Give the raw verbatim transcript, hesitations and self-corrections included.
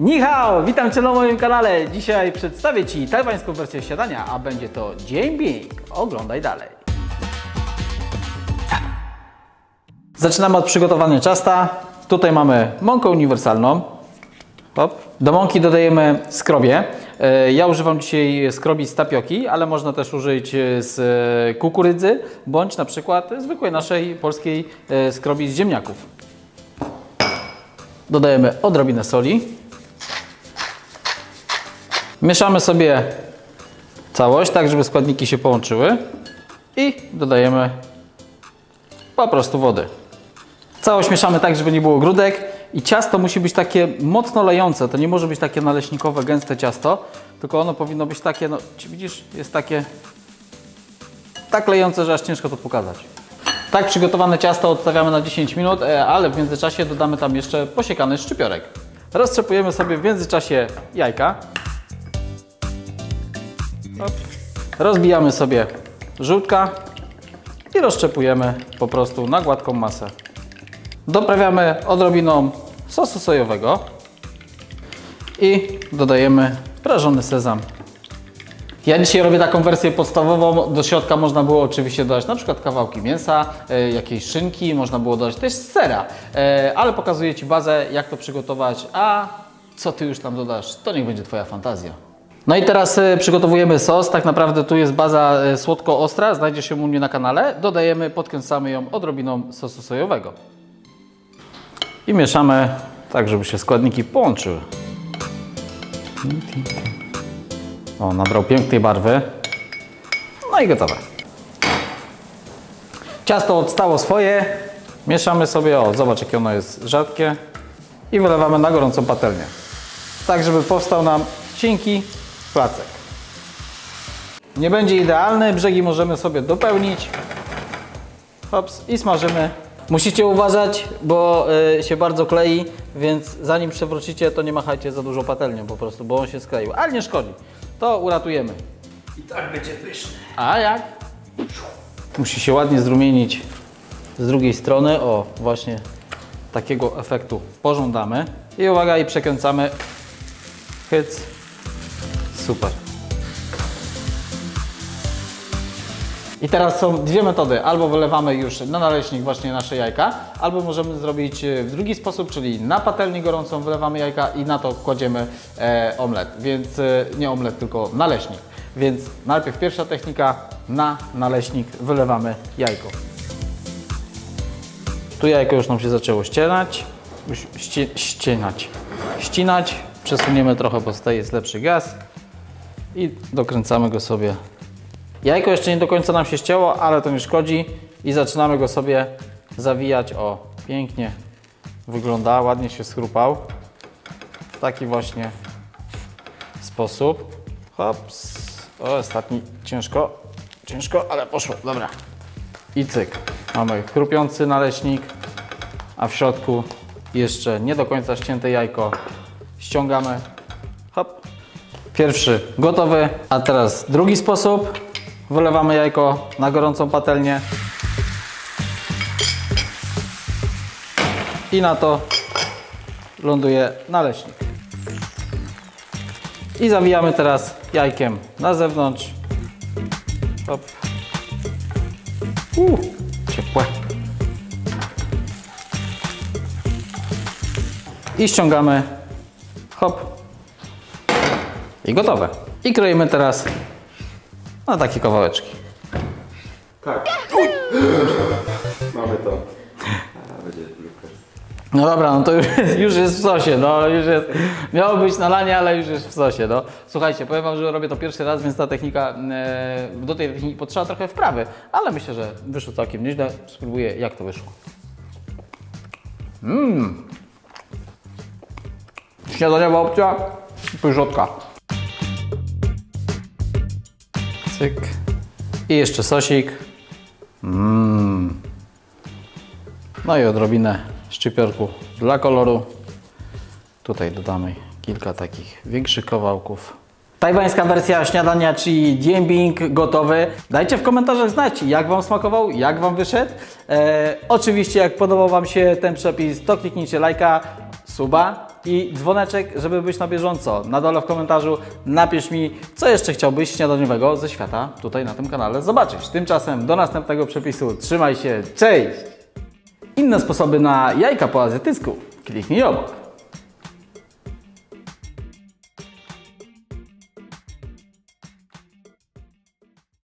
Ni hao, witam Cię na moim kanale. Dzisiaj przedstawię Ci tajwańską wersję śniadania, a będzie to Dianbing. Oglądaj dalej. Zaczynamy od przygotowania ciasta. Tutaj mamy mąkę uniwersalną. Hop. Do mąki dodajemy skrobię. Ja używam dzisiaj skrobi z tapioki, ale można też użyć z kukurydzy, bądź na przykład zwykłej naszej polskiej skrobi z ziemniaków. Dodajemy odrobinę soli. Mieszamy sobie całość, tak żeby składniki się połączyły i dodajemy po prostu wody. Całość mieszamy tak, żeby nie było grudek i ciasto musi być takie mocno lejące. To nie może być takie naleśnikowe, gęste ciasto, tylko ono powinno być takie, no widzisz, jest takie tak lejące, że aż ciężko to pokazać. Tak przygotowane ciasto odstawiamy na dziesięć minut, ale w międzyczasie dodamy tam jeszcze posiekany szczypiorek. Roztrzepujemy sobie w międzyczasie jajka. Rozbijamy sobie żółtka i rozszczepujemy po prostu na gładką masę. Doprawiamy odrobiną sosu sojowego i dodajemy prażony sezam. Ja dzisiaj robię taką wersję podstawową. Do środka można było oczywiście dodać na przykład kawałki mięsa, jakiejś szynki, można było dodać też sera, ale pokazuję Ci bazę, jak to przygotować, a co Ty już tam dodasz, to niech będzie Twoja fantazja. No i teraz przygotowujemy sos. Tak naprawdę tu jest baza słodko-ostra, znajdziesz ją u mnie na kanale. Dodajemy, podkręcamy ją odrobiną sosu sojowego. I mieszamy tak, żeby się składniki połączyły. O, nabrał pięknej barwy. No i gotowe. Ciasto odstało swoje. Mieszamy sobie, o zobacz jakie ono jest rzadkie. I wylewamy na gorącą patelnię. Tak, żeby powstał nam cienki placek. Nie będzie idealny, brzegi możemy sobie dopełnić. Hops, i smażymy. Musicie uważać, bo y, się bardzo klei, więc zanim przewrócicie, to nie machajcie za dużo patelnią po prostu, bo on się skleił. Ale nie szkodzi. To uratujemy. I tak będzie pyszny. A jak? Musi się ładnie zrumienić z drugiej strony. O, właśnie takiego efektu pożądamy. I uwaga, i przekręcamy. Hyc. Super. I teraz są dwie metody. Albo wylewamy już na naleśnik właśnie nasze jajka, albo możemy zrobić w drugi sposób, czyli na patelnię gorącą wylewamy jajka i na to kładziemy e, omlet. Więc e, nie omlet, tylko naleśnik. Więc najpierw pierwsza technika, na naleśnik wylewamy jajko. Tu jajko już nam się zaczęło ścienać. Ści ścienać. Ścinać. Przesuniemy trochę, bo tutaj jest lepszy gaz. I dokręcamy go sobie. Jajko jeszcze nie do końca nam się ścięło, ale to nie szkodzi. I zaczynamy go sobie zawijać. O, pięknie wygląda, ładnie się schrupał. W taki właśnie sposób. Hops. O, ostatni ciężko, ciężko, ale poszło, dobra. I cyk. Mamy chrupiący naleśnik, a w środku jeszcze nie do końca ścięte jajko. Ściągamy. Hop. Pierwszy gotowy, a teraz drugi sposób. Wylewamy jajko na gorącą patelnię i na to ląduje naleśnik. I zawijamy teraz jajkiem na zewnątrz. Hop. Uh, ciepłe. I ściągamy. Hop. I gotowe. I kroimy teraz na takie kawałeczki. Tak. Mamy to. A, będzie no dobra, no to już, już jest w sosie, no już jest. Miało być na lanie, ale już jest w sosie, no. Słuchajcie, powiem Wam, że robię to pierwszy raz, więc ta technika, e, do tej techniki potrzeba trochę wprawy, ale myślę, że wyszło całkiem nieźle. Spróbuję, jak to wyszło. Mmm. Śniadaniowa opcja, pyżotka. Cyk. I jeszcze sosik. Mmm. No i odrobinę szczypiorku dla koloru. Tutaj dodamy kilka takich większych kawałków. Tajwańska wersja śniadania, czyli Dianbing gotowy. Dajcie w komentarzach znać, jak Wam smakował, jak Wam wyszedł. E, oczywiście, jak podobał Wam się ten przepis, to kliknijcie lajka, suba i dzwoneczek, żeby być na bieżąco. Na dole w komentarzu napisz mi, co jeszcze chciałbyś śniadaniowego ze świata tutaj na tym kanale zobaczyć. Tymczasem do następnego przepisu. Trzymaj się, cześć! Inne sposoby na jajka po azjatycku kliknij obok.